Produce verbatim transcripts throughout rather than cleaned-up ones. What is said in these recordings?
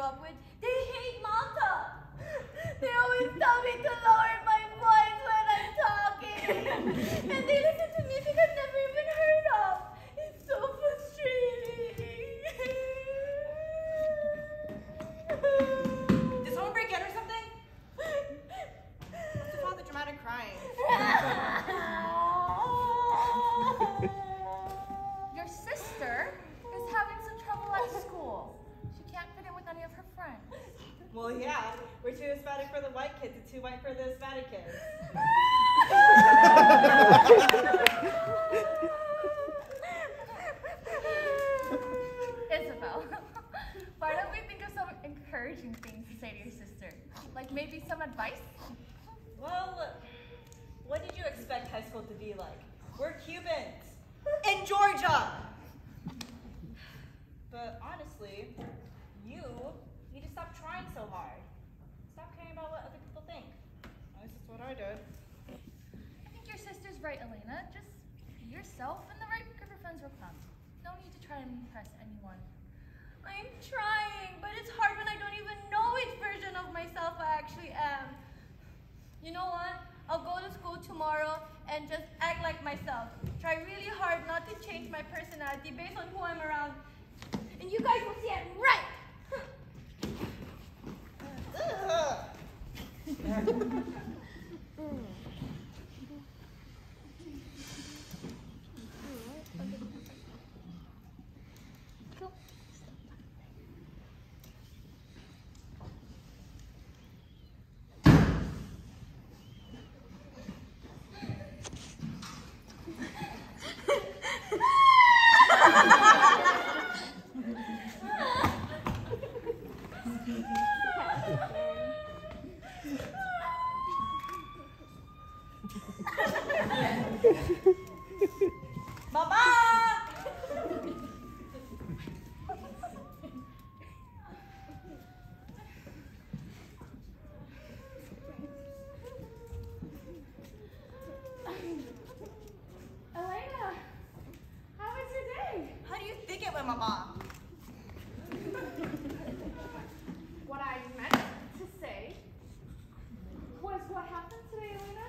up with, they hate Malta. They always tell me to lower my voice when I'm talking. And they listen to music I've never even heard of. It's so frustrating. Did someone break in or something? What's with all the dramatic crying? Your sister is having some trouble at school. She can't fit in with any of her friends. Well, yeah. We're too Hispanic for the white kids and too white for the Hispanic kids. Isabel, why don't we think of some encouraging things to say to your sister? Like maybe some advice? Well, what did you expect high school to be like? We're Cubans in Georgia. But honestly, you need to stop trying so hard. Stop caring about what other people think. At least that's what I did. I think your sister's right, Elena. Just be yourself and the right group of friends will come. No need to try and impress anyone. I'm trying, but it's hard when I don't even know which version of myself I actually am. You know what? I'll go to school tomorrow and just act like myself. Try really hard not to change my personality based on who I'm around. And you guys will see I'm right! Mama! Elena, how was your day? How do you think it went, Mama? What I meant to say was what happened today, Elena?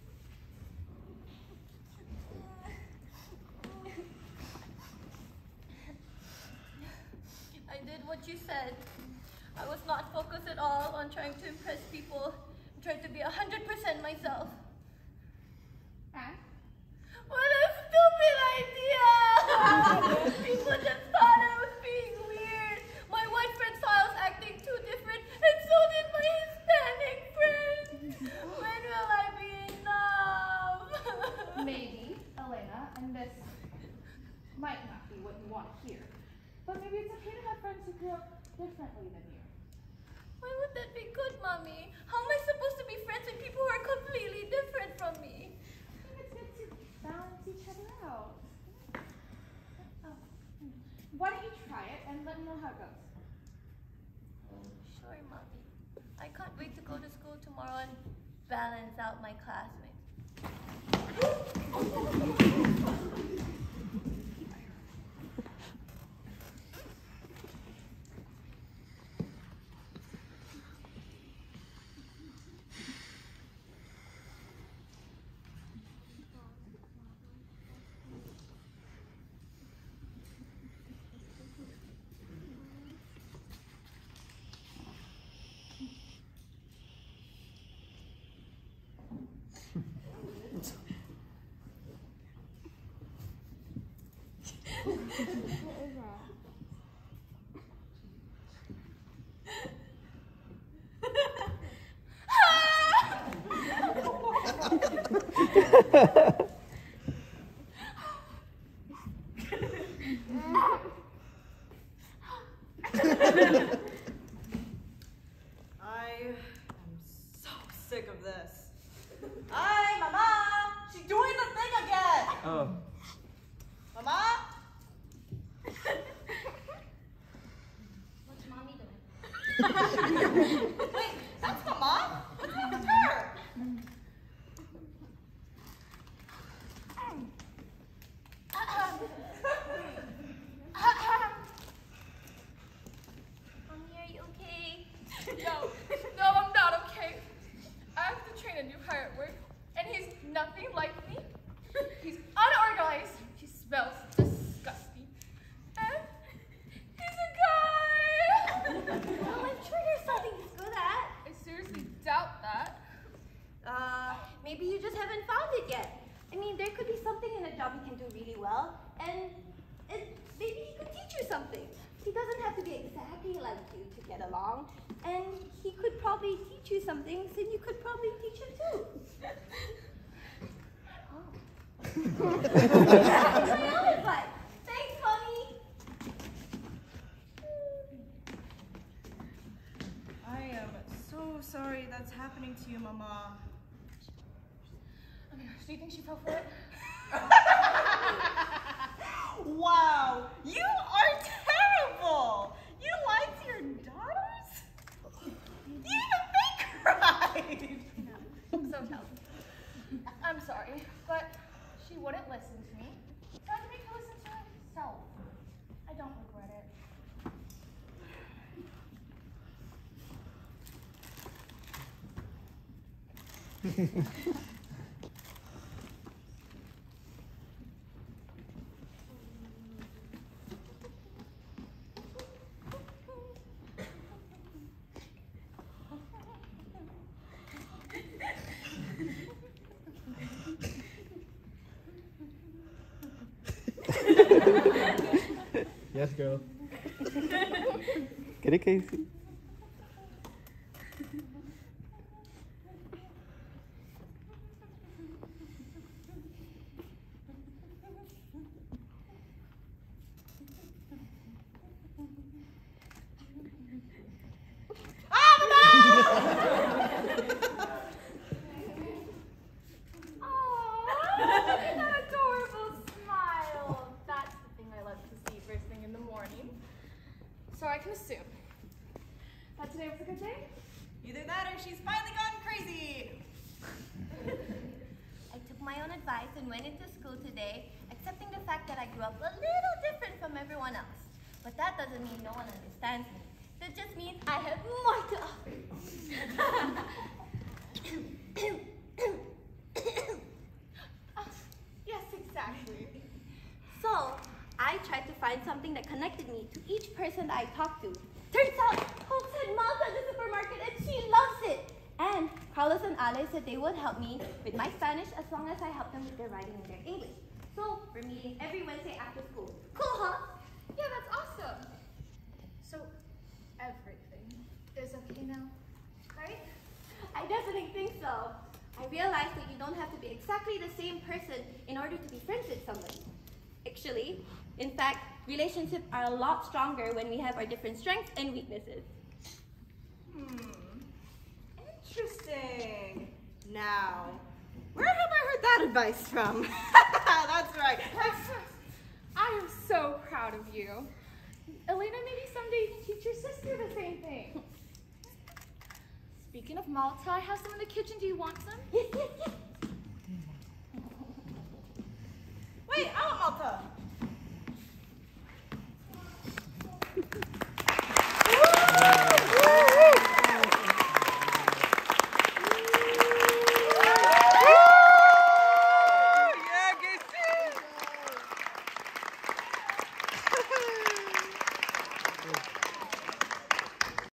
I did what you said. I was not focused at all on trying to impress people. I tried to be one hundred percent myself. And? What a stupid idea! People just thought I was being weird. My white friend saw I was acting too different, and so did my Hispanic friend. When will I be enough? Maybe, Elena, and this might not be what you want to hear, but maybe it's okay to have friends who grew up differently than you. Why would that be good, Mommy? How am I supposed to be friends with people who are completely different from me? I think it's good to balance each other out. Oh. Why don't you try it and let me know how it goes? Sure, Mommy. I can't wait to go to school tomorrow and balance out my classmates. I am so sick of this. Hi, Mama! She's doing the thing again! Oh. Mama? What's Mommy doing? Wait, that's Mama? What's wrong with her? Mommy, are you okay? maybe you just haven't found it yet. I mean, there could be something in a job he can do really well, and it, maybe he could teach you something. He doesn't have to be exactly like you to get along, and he could probably teach you some things, and you could probably teach him too. Oh. That's my own advice. Thanks, honey. I am so sorry that's happening to you, Mama. Oh my gosh, do you think she fell for it? Wow, you are terrible! You lied to your daughters? Even they cried! I'm so jealous. I'm sorry, but she wouldn't listen to me. So I had to make her listen to herself. I don't regret it. Yes, girl. Get it, Casey. So I can assume that today was a good day? Either that or she's finally gone crazy. I took my own advice and went into school today, accepting the fact that I grew up a little different from everyone else. But that doesn't mean no one understands me. That just means I have more to offer. uh, yes, exactly. So, I tried to find something that connected me to each person that I talked to. Turns out, Hope said Malta at the supermarket and she loves it. And Carlos and Ale said they would help me with my Spanish as long as I helped them with their writing and their English. So, we're meeting every Wednesday after school. Cool, huh? Yeah, that's awesome. So, everything is okay now, right? I definitely think so. I realized that you don't have to be exactly the same person in order to be friends with somebody. Actually, in fact, relationships are a lot stronger when we have our different strengths and weaknesses. Hmm. Interesting. Now, where have I heard that advice from? That's right. I am so proud of you. Elena, maybe someday you can teach your sister the same thing. Speaking of Malta, I have some in the kitchen. Do you want some? Yes, yes, yes.